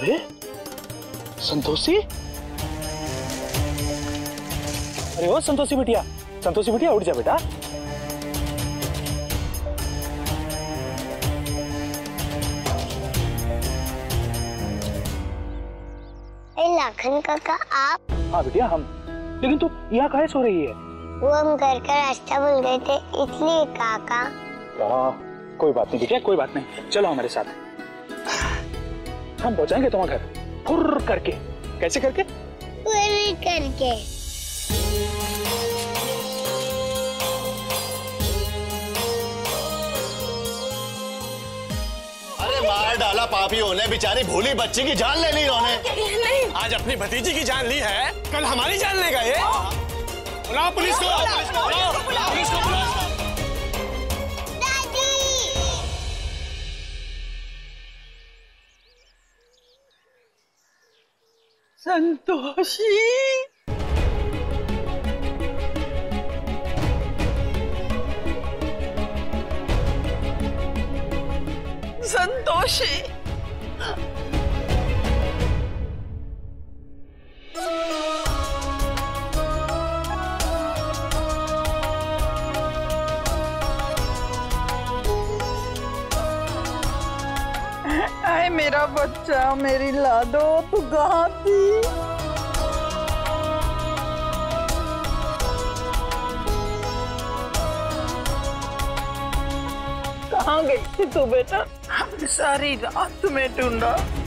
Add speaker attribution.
Speaker 1: अरे संतोषी, अरे ओ संतोषी बिटिया, संतोषी बिटिया उठ जा बेटा।
Speaker 2: लाखन काका आप?
Speaker 1: हाँ बिटिया हम। लेकिन तू यहाँ काहे सो रही है?
Speaker 2: वो हम घर का रास्ता भूल गए थे इसलिए काका।
Speaker 1: कोई बात नहीं बिटिया, कोई बात नहीं, चलो हमारे साथ, हम पहुंचाएंगे तुम्हारे घर फुर्र करके। कैसे करके?
Speaker 2: फुर्र करके।
Speaker 3: मार डाला पापियों ने, बेचारी भोली बच्ची की जान ले ली इन्होंने।
Speaker 4: नहीं, आज अपनी भतीजी की जान ली है, कल हमारी जान लेगा ये। बुलाओ पुलिस को, पुलिस को बुलाओ।
Speaker 5: संतोषी, संतोषी, आए मेरा बच्चा, मेरी लाडो, तू कहाँ थी? कहाँ गई थी तू बेटा? हमने सारी रात में ढूंढा।